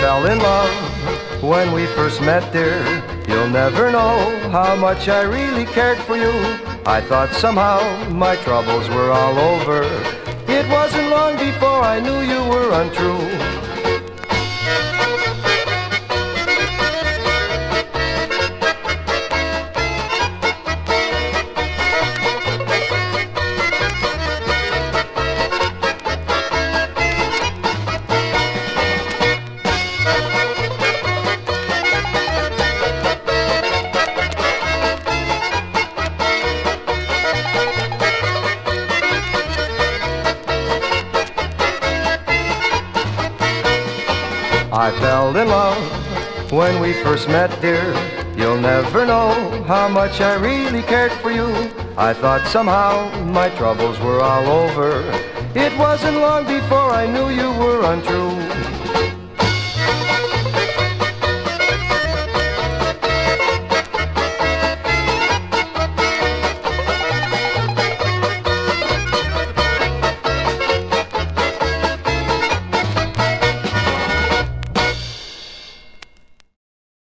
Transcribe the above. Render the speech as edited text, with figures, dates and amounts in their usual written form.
fell in love when we first met, dear. You'll never know how much I really cared for you. I thought somehow my troubles were all over. It wasn't long before I knew you were untrue. I fell in love when we first met, dear. You'll never know how much I really cared for you. I thought somehow my troubles were all over. It wasn't long before I knew you were untrue.